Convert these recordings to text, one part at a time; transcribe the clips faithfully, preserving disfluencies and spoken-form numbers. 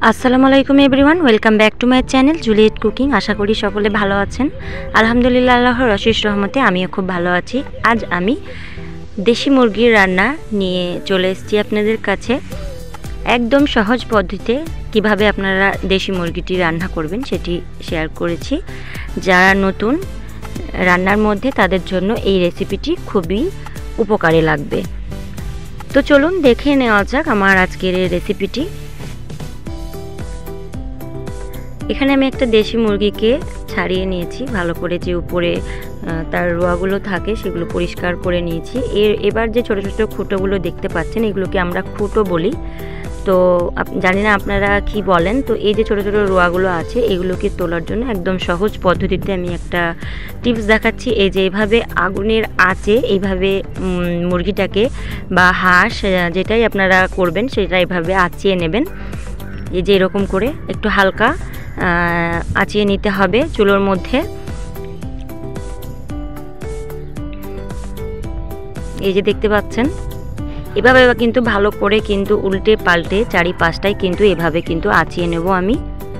আসসালামু আলাইকুম everyone, welcome back to my channel Juliet cooking. আশা করি সকলে ভালো আছেন। আলহামদুলিল্লাহ, আল্লাহর অশেষ রহমতে আমিও খুব ভালো আছি। আজ আমি দেশি মুরগির রান্না নিয়ে চলে এসেছি আপনাদের কাছে। একদম সহজ পদ্ধতিতে কিভাবে আপনারা দেশি মুরগিটি রান্না করবেন সেটি শেয়ার করেছি। যারা নতুন রান্নার মধ্যে তাদের জন্য এই রেসিপিটি খুবই উপকারে লাগবে। তো চলুন দেখে নেওয়া যাক আমার আজকের এই রেসিপিটি। এখানে আমি একটা দেশি মুরগিকে ছাড়িয়ে নিয়েছি ভালো করে, যে উপরে তার রোয়াগুলো থাকে সেগুলো পরিষ্কার করে নিয়েছি। এর এবার যে ছোট ছোট খুঁটোগুলো দেখতে পাচ্ছেন এগুলোকে আমরা খুঁটো বলি। তো জানি না আপনারা কি বলেন। তো এই যে ছোট ছোট রোয়াগুলো আছে এগুলোকে তোলার জন্য একদম সহজ পদ্ধতিতে আমি একটা টিপস দেখাচ্ছি। এই যে এইভাবে আগুনের আঁচে এইভাবে মুরগিটাকে বা হাঁস যেটাই আপনারা করবেন সেটা এইভাবে আঁচিয়ে নেবেন। এই যে এরকম করে একটু হালকা আঁচিয়ে নিতে হবে চুলোর মধ্যে। এই যে দেখতে পাচ্ছেন এভাবে কিন্তু ভালো করে কিন্তু উল্টে পাল্টে চারিপাশটাই কিন্তু এভাবে কিন্তু আঁচিয়ে নেব আমি।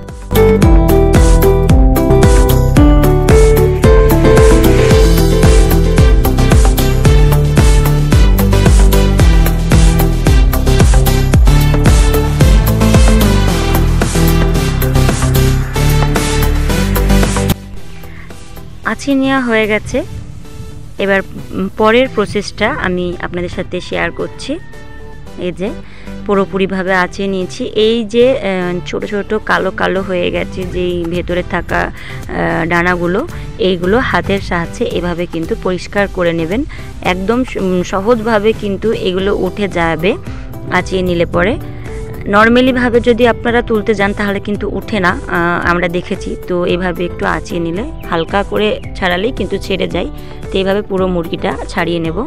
আঁচিয়ে নেওয়া হয়ে গেছে। এবার পরের প্রসেসটা আমি আপনাদের সাথে শেয়ার করছি। এই যে পুরোপুরিভাবে আঁচিয়ে নিয়েছি। এই যে ছোট ছোট কালো কালো হয়ে গেছে যেই ভেতরে থাকা ডানাগুলো, এইগুলো হাতের সাহায্যে এভাবে কিন্তু পরিষ্কার করে নেবেন। একদম সহজভাবে কিন্তু এগুলো উঠে যাবে আঁচিয়ে নিলে পরে। নর্মালিভাবে যদি আপনারা তুলতে যান তাহলে কিন্তু উঠে না, আমরা দেখেছি। তো এইভাবে একটু আঁচিয়ে নিলে হালকা করে ছাড়ালেই কিন্তু ছেড়ে যায়। তো এইভাবে পুরো মুরগিটা ছাড়িয়ে নেব।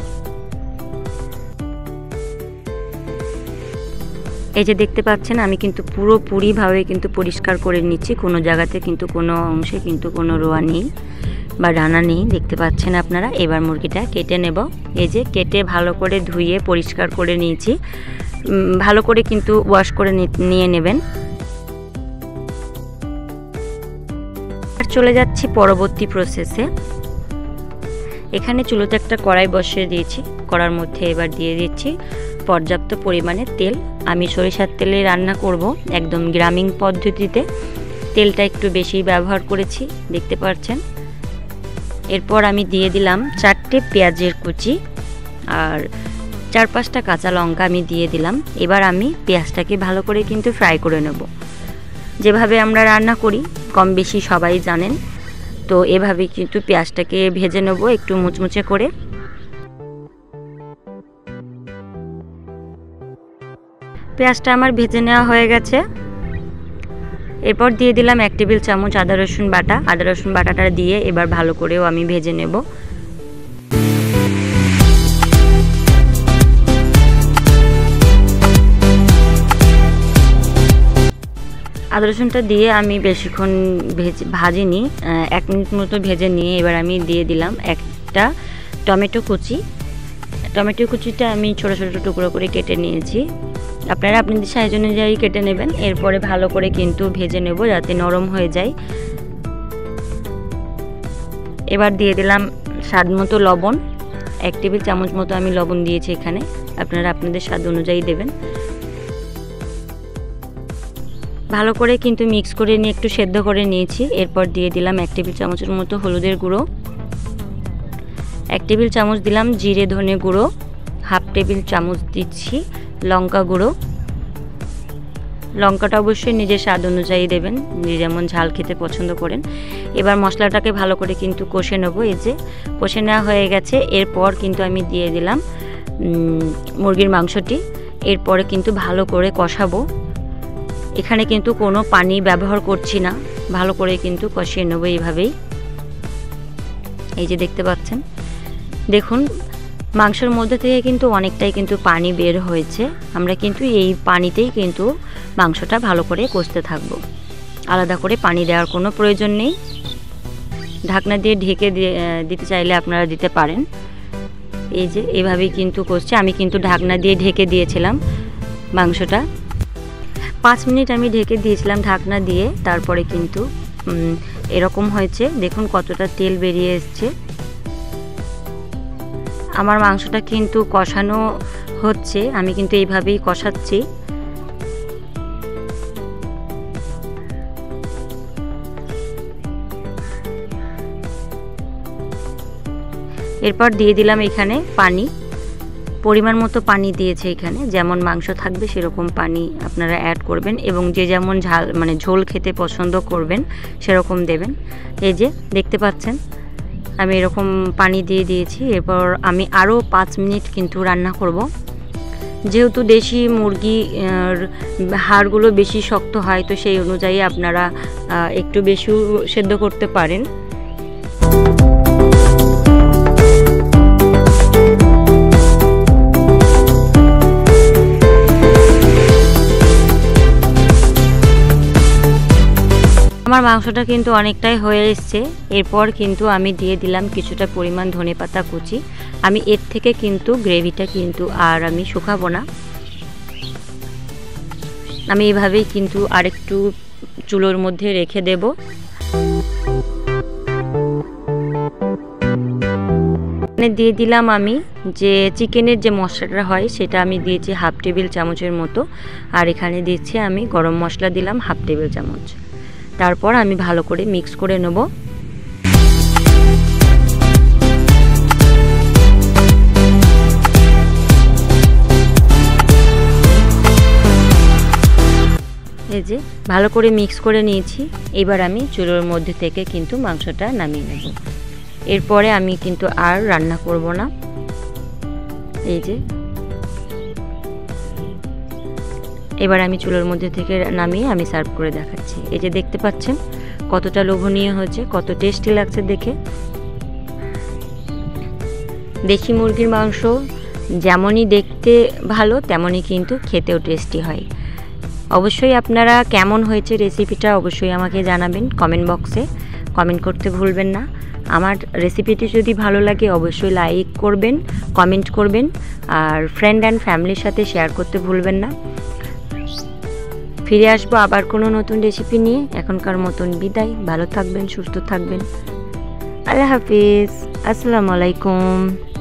এই যে দেখতে পাচ্ছেন আমি কিন্তু পুরোপুরিভাবে কিন্তু পরিষ্কার করে নিচ্ছি। কোনো জায়গাতে কিন্তু কোনো অংশে কিন্তু কোনো রোয়া নেই বা ডানা নেই, দেখতে পাচ্ছেন আপনারা। এবার মুরগিটা কেটে নেব। এই যে কেটে ভালো করে ধুয়ে পরিষ্কার করে নিয়েছি। ভালো করে কিন্তু ওয়াশ করে নিয়ে নেবেন। চলে যাচ্ছি পরবর্তী প্রসেসে। এখানে চুলোতে একটা কড়াই বসিয়ে দিয়েছি। কড়ার মধ্যে এবার দিয়ে দিচ্ছি পর্যাপ্ত পরিমাণে তেল। আমি সরিষার তেলে রান্না করব একদম গ্রামীণ পদ্ধতিতে। তেলটা একটু বেশি ব্যবহার করেছি, দেখতে পাচ্ছেন। এরপর আমি দিয়ে দিলাম চারটে পেঁয়াজের কুচি আর চার পাঁচটা কাঁচা লঙ্কা আমি দিয়ে দিলাম। এবার আমি পেঁয়াজটাকে ভালো করে কিন্তু ফ্রাই করে নেব। যেভাবে আমরা রান্না করি কম বেশি সবাই জানেন। তো এভাবে কিন্তু পেঁয়াজটাকে ভেজে নেব একটু মুচমুচে করে। পেঁয়াজটা আমার ভেজে নেওয়া হয়ে গেছে। এরপর দিয়ে দিলাম এক টেবিল চামচ আদা রসুন বাটা। আদা রসুন বাটাটা দিয়ে এবার ভালো করেও আমি ভেজে নেব। আদা রসুনটা দিয়ে আমি বেশিক্ষণ ভেজে ভাজিনি, এক মিনিট মতো ভেজে নিয়ে এবার আমি দিয়ে দিলাম একটা টমেটো কুচি। টমেটো কুচিটা আমি ছোটো ছোটো টুকরো করে কেটে নিয়েছি। আপনারা আপনাদের সাইজ অনুযায়ী কেটে নেবেন। এরপরে ভালো করে কিন্তু ভেজে নেব যাতে নরম হয়ে যায়। এবার দিয়ে দিলাম স্বাদ মতো লবণ। এক টেবিল চামচ মতো আমি লবণ দিয়েছি এখানে, আপনারা আপনাদের স্বাদ অনুযায়ী দেবেন। ভালো করে কিন্তু মিক্স করে নিয়ে একটু সেদ্ধ করে নিয়েছি। এরপর দিয়ে দিলাম এক টেবিল চামচের মতো হলুদের গুঁড়ো, এক টেবিল চামচ দিলাম জিরে ধনে গুঁড়ো, হাফ টেবিল চামচ দিচ্ছি লঙ্কা গুঁড়ো। লঙ্কাটা অবশ্যই নিজের স্বাদ অনুযায়ী দেবেন, নিজে যেমন ঝাল খেতে পছন্দ করেন। এবার মশলাটাকে ভালো করে কিন্তু কষে নেবো। এই যে কষে নেওয়া হয়ে গেছে। এরপর কিন্তু আমি দিয়ে দিলাম মুরগির মাংসটি। এরপরে কিন্তু ভালো করে কষাবো। এখানে কিন্তু কোনো পানি ব্যবহার করছি না, ভালো করে কিন্তু কষিয়ে নেবো এইভাবেই। এই যে দেখতে পাচ্ছেন, দেখুন মাংসের মধ্যে থেকে কিন্তু অনেকটাই কিন্তু পানি বের হয়েছে। আমরা কিন্তু এই পানিতেই কিন্তু মাংসটা ভালো করে কষতে থাকবো। আলাদা করে পানি দেওয়ার কোনো প্রয়োজন নেই। ঢাকনা দিয়ে ঢেকে দিতে চাইলে আপনারা দিতে পারেন। এই যে এভাবেই কিন্তু কষছে। আমি কিন্তু ঢাকনা দিয়ে ঢেকে দিয়েছিলাম মাংসটা। পাঁচ মিনিট আমি ঢেকে দিয়েছিলাম ঢাকনা দিয়ে, তারপরে কিন্তু এরকম হয়েছে। দেখুন কতটা তেল বেরিয়ে এসছে। আমার মাংসটা কিন্তু কষানো হচ্ছে, আমি কিন্তু এইভাবেই কষাচ্ছি। এরপর দিয়ে দিলাম এখানে পানি, পরিমাণ মতো পানি দিয়েছে এখানে, যেমন মাংস থাকবে সেরকম পানি আপনারা অ্যাড করবেন এবং যে যেমন ঝাল মানে ঝোল খেতে পছন্দ করবেন সেরকম দেবেন। এই যে দেখতে পাচ্ছেন আমি এরকম পানি দিয়ে দিয়েছি। এরপর আমি আরও পাঁচ মিনিট কিন্তু রান্না করব। যেহেতু দেশি মুরগির হাড়গুলো বেশি শক্ত হয়, তো সেই অনুযায়ী আপনারা একটু বেশি সেদ্ধ করতে পারেন। আমার মাংসটা কিন্তু অনেকটাই হয়ে এসছে। এরপর কিন্তু আমি দিয়ে দিলাম কিছুটা পরিমাণ ধনেপাতা কুচি। আমি এর থেকে কিন্তু গ্রেভিটা কিন্তু আর আমি শুকাবো না, আমি এভাবেই কিন্তু আরেকটু চুলোর মধ্যে রেখে দেব। এখানে দিয়ে দিলাম আমি যে চিকেনের যে মশলাটা হয় সেটা আমি দিয়েছি হাফ টেবিল চামচের মতো, আর এখানে দিচ্ছি আমি গরম মশলা দিলাম হাফ টেবিল চামচ। তারপর আমি ভালো করে মিক্স করে নেব। এই যে ভালো করে মিক্স করে নিয়েছি। এবার আমি চুলোর মধ্যে থেকে কিন্তু মাংসটা নামিয়ে নেব। এরপরে আমি কিন্তু আর রান্না করব না। এই যে এবার আমি চুলোর মধ্যে থেকে নামিয়ে আমি সার্ভ করে দেখাচ্ছি। এই যে দেখতে পাচ্ছেন কতটা লোভনীয় হয়েছে, কত টেস্টি লাগছে দেখে। দেশি মুরগির মাংস যেমনই দেখতে ভালো তেমনই কিন্তু খেতেও টেস্টি হয়। অবশ্যই আপনারা কেমন হয়েছে রেসিপিটা অবশ্যই আমাকে জানাবেন কমেন্ট বক্সে, কমেন্ট করতে ভুলবেন না। আমার রেসিপিটি যদি ভালো লাগে অবশ্যই লাইক করবেন, কমেন্ট করবেন, আর ফ্রেন্ড অ্যান্ড ফ্যামিলির সাথে শেয়ার করতে ভুলবেন না। ফিরে আসবো আবার কোনো নতুন রেসিপি নিয়ে। এখনকার মতন বিদায়, ভালো থাকবেন, সুস্থ থাকবেন। আল্লাহ হাফিজ, আসসালামু আলাইকুম।